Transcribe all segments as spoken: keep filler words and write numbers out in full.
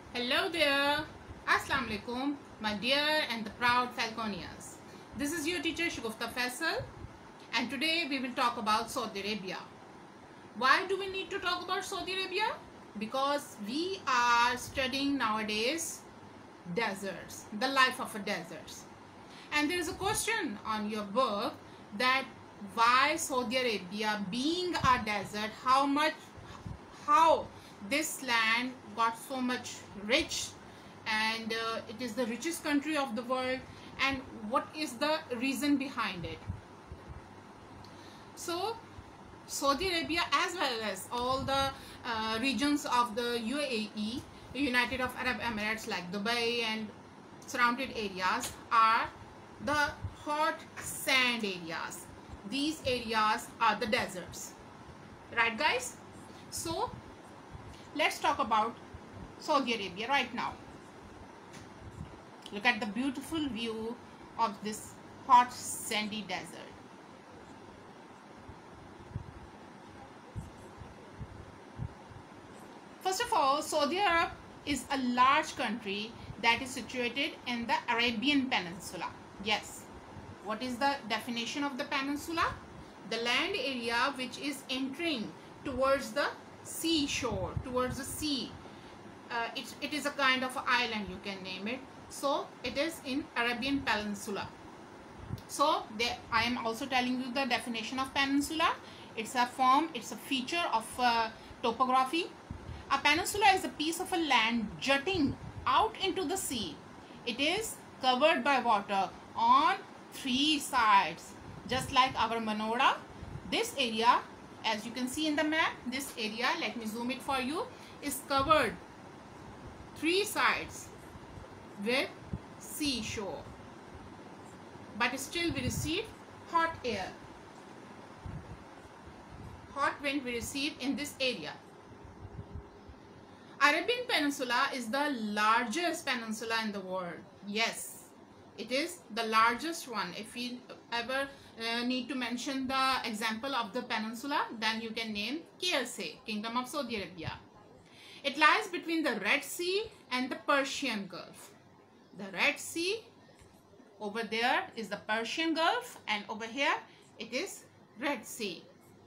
Hello there. Assalamu alaikum, my dear and the proud Falconians. This is your teacher Shagufta Faisal, and today we will talk about Saudi Arabia. Why do we need to talk about Saudi Arabia? Because we are studying nowadays deserts, the life of a desert. And there is a question on your book that why Saudi Arabia, being a desert, how much, how this land got so much rich, and uh, it is the richest country of the world, and what is the reason behind it. So Saudi Arabia, as well as all the uh, regions of the U A E, United of Arab Emirates, like Dubai and surrounded areas, are the hot sand areas. These areas are the deserts, right guys? So let's talk about Saudi Arabia right now. Look at the beautiful view of this hot sandy desert. First of all, Saudi Arab is a large country that is situated in the Arabian Peninsula. Yes. What is the definition of the peninsula? The land area which is entering towards the seashore, towards the sea. Uh, it, it is a kind of island, you can name it. So it is in Arabian Peninsula. So there, I am also telling you the definition of peninsula. It's a form, it's a feature of uh, topography. A peninsula is a piece of a land jutting out into the sea. It is covered by water on three sides, just like our Manora. This area, as you can see in the map, this area, let me zoom it for you, is covered three sides with seashore, but still we receive hot air, hot wind we receive in this area. Arabian Peninsula is the largest peninsula in the world. Yes, it is the largest one. If you ever uh, need to mention the example of the peninsula, then you can name K S A, Kingdom of Saudi Arabia. It lies between the Red Sea and the Persian Gulf. The Red Sea, over there is the Persian Gulf, and over here it is Red Sea.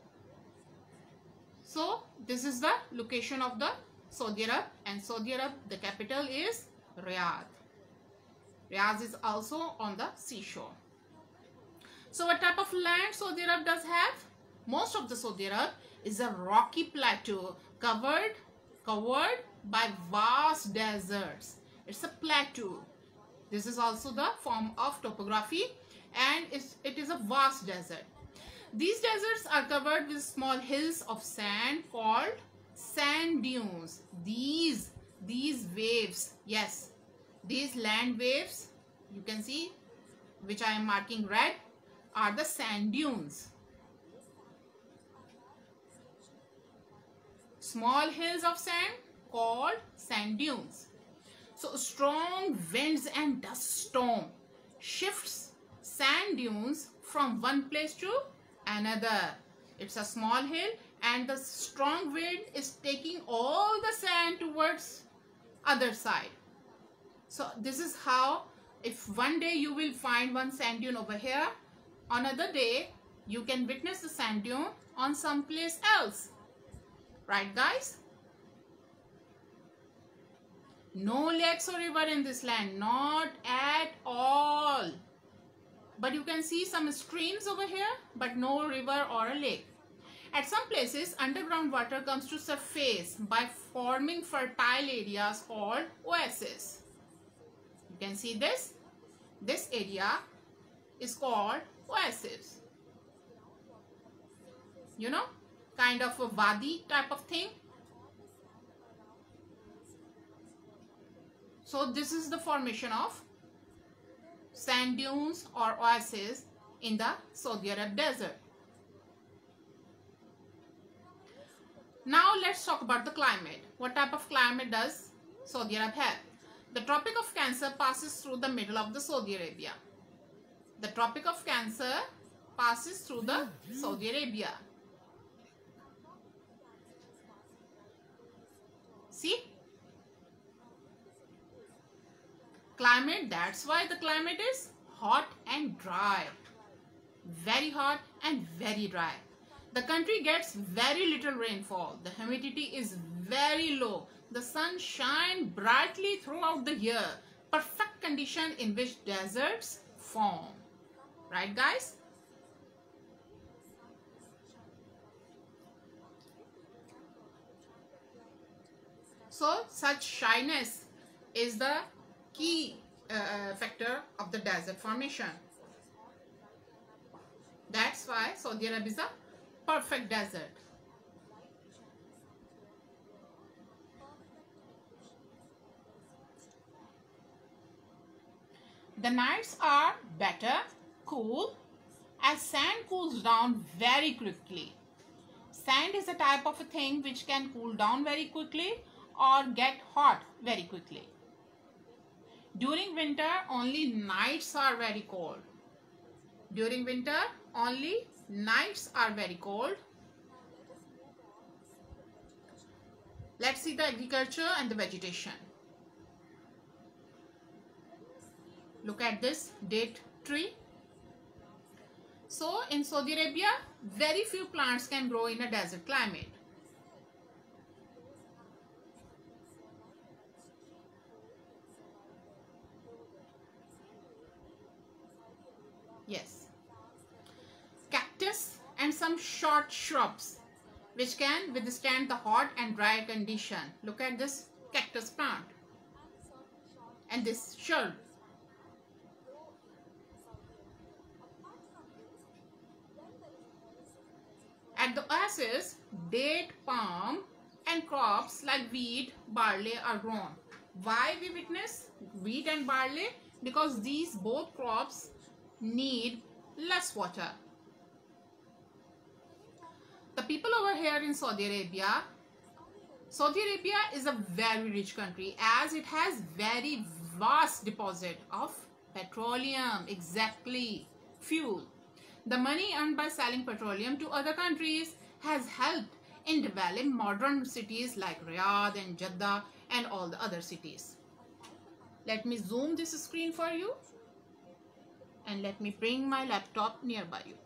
So this is the location of the Saudi Arab, and Saudi Arab, the capital is Riyadh. Riyadh is also on the seashore. So what type of land Saudi Arab does have? Most of the Saudi Arab is a rocky plateau covered covered by vast deserts. It's a plateau. This is also the form of topography, and it's, it is a vast desert. These deserts are covered with small hills of sand called sand dunes. These, these waves, yes, these land waves, you can see, which I am marking red, are the sand dunes. Small hills of sand called sand dunes. So strong winds and dust storm shifts sand dunes from one place to another. It's a small hill, and the strong wind is taking all the sand towards other side. So this is how, if one day you will find one sand dune over here, another day you can witness the sand dune on some place else. Right guys? No lakes or river in this land, not at all. But you can see some streams over here, but no river or a lake. At some places, underground water comes to surface by forming fertile areas called oases. You can see this. This area is called oasis. You know, kind of a wadi type of thing. So this is the formation of sand dunes or oases in the Saudi Arab desert. Now let's talk about the climate. What type of climate does Saudi Arab have? The Tropic of Cancer passes through the middle of the Saudi Arabia. The Tropic of Cancer passes through the Saudi Arabia. See? climate, that's why the climate is hot and dry. Very hot and very dry. The country gets very little rainfall. The humidity is very low. The sun shines brightly throughout the year. Perfect condition in which deserts form. Right, guys? So, such shyness is the key uh, factor of the desert formation. That's why Saudi Arabia is a perfect desert. The nights are better, cool, as sand cools down very quickly. Sand is a type of a thing which can cool down very quickly or get hot very quickly. During winter, only nights are very cold. During winter, only nights are very cold. Let's see the agriculture and the vegetation. Look at this date tree. So in Saudi Arabia, very few plants can grow in a desert climate. Yes. Cactus and some short shrubs which can withstand the hot and dry condition. Look at this cactus plant and this shrub. At the oasis, date, palm and crops like wheat, barley are grown. Why we witness wheat and barley? Because these both crops need less water. The people over here in Saudi Arabia, Saudi Arabia is a very rich country as it has very vast deposit of petroleum, exactly, fuel. The money earned by selling petroleum to other countries has helped in developing modern cities like Riyadh and Jeddah and all the other cities. Let me zoom this screen for you and let me bring my laptop nearby you.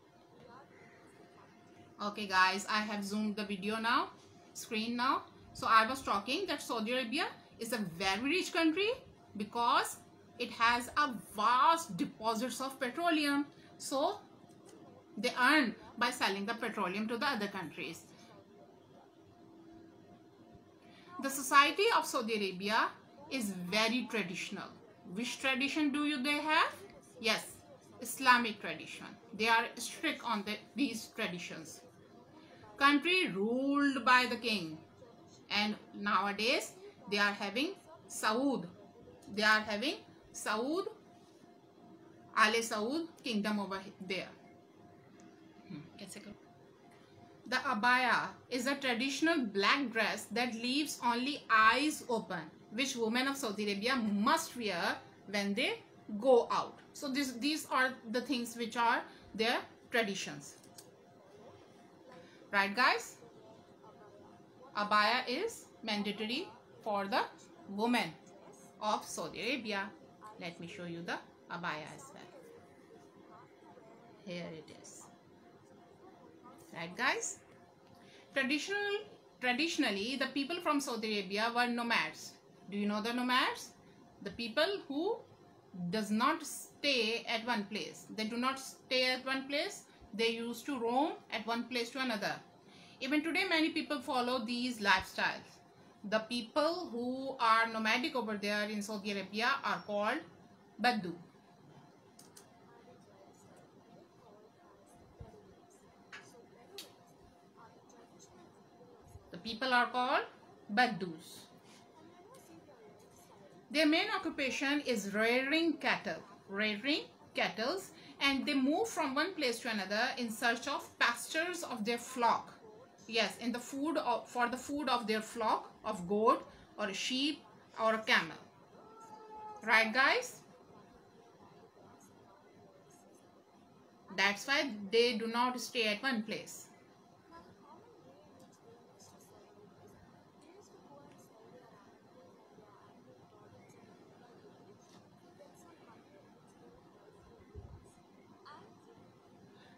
Okay guys, I have zoomed the video now, screen now. So I was talking that Saudi Arabia is a very rich country because it has a vast deposits of petroleum. So they earn by selling the petroleum to the other countries. The society of Saudi Arabia is very traditional. Which tradition do you they have? Yes, Islamic tradition. They are strict on the, these traditions. Country ruled by the king, and nowadays they are having Saud. They are having Saud, Ale Saud kingdom over there. The abaya is a traditional black dress that leaves only eyes open, which women of Saudi Arabia must wear when they go out. So this, these are the things which are their traditions. Right guys? Abaya is mandatory for the women of Saudi Arabia. Let me show you the abaya as well. Here it is. Right guys? Traditional, traditionally, the people from Saudi Arabia were nomads. Do you know the nomads? The people who does not stay at one place. They do not stay at one place. They used to roam at one place to another. Even today, many people follow these lifestyles. The people who are nomadic over there in Saudi Arabia are called Baddu. The people are called Baddus. Their main occupation is rearing cattle, rearing cattle, and they move from one place to another in search of pastures of their flock. Yes, in the food of, for the food of their flock of goat or a sheep or a camel. Right guys? That's why they do not stay at one place.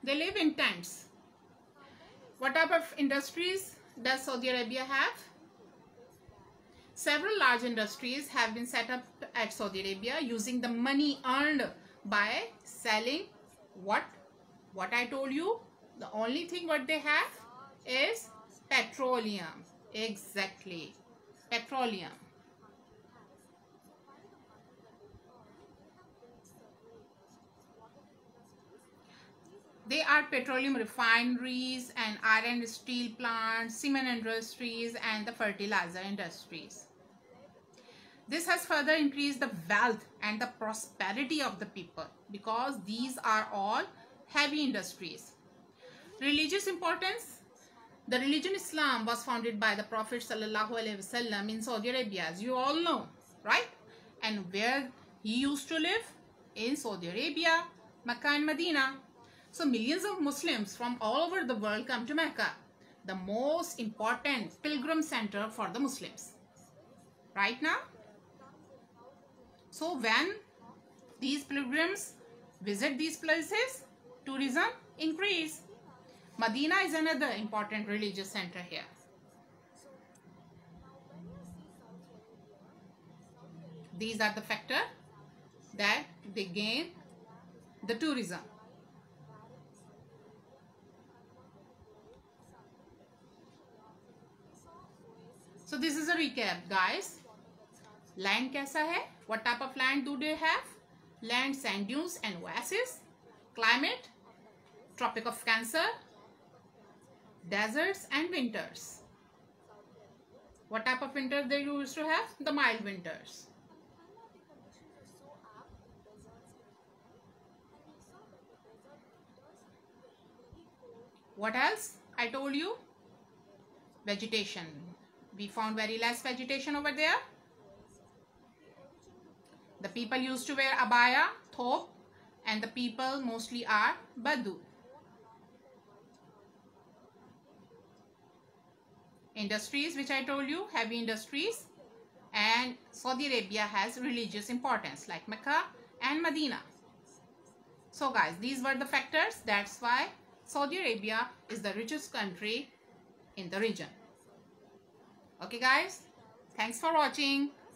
They live in tents. What type of industries does Saudi Arabia have? Several large industries have been set up at Saudi Arabia using the money earned by selling what? What I told you. The only thing what they have is petroleum. Exactly. Petroleum. They are petroleum refineries and iron and steel plants, cement industries, and the fertilizer industries. This has further increased the wealth and the prosperity of the people because these are all heavy industries. Religious importance. The religion Islam was founded by the Prophet Sallallahu Alaihi Wasallam in Saudi Arabia, as you all know, right? And where he used to live? In Saudi Arabia, Mecca and Medina. So millions of Muslims from all over the world come to Mecca, the most important pilgrim center for the Muslims. Right now? So when these pilgrims visit these places, tourism increase. Medina is another important religious center here. These are the factors that they gain the tourism. So this is a recap, guys. Land कैसा है? What type of land do they have? Land, sand dunes and oases. Climate, Tropic of Cancer, deserts and winters. What type of winter they used to have? The mild winters. What else? I told you. Vegetation. We found very less vegetation over there. The people used to wear abaya, thob, and the people mostly are Badu. Industries, which I told you, heavy industries, and Saudi Arabia has religious importance like Mecca and Medina. So guys, these were the factors. That's why Saudi Arabia is the richest country in the region. Okay guys, thanks for watching.